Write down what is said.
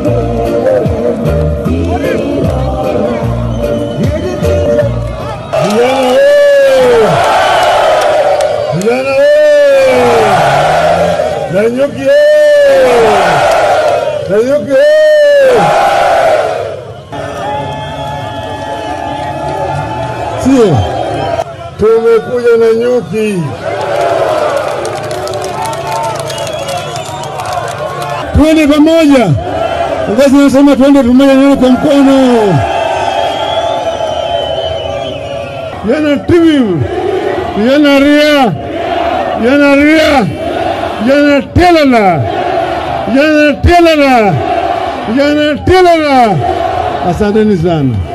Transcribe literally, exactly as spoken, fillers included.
Vijana Nanyuki Nanyuki si tumekuja Nanyuki, twende pamoja. Basi nasema twende pamoja, nyote kwa mkono. Yana timu, yana ria, yana ria, yana telala, yana telala, yana telala. Asanteni sana.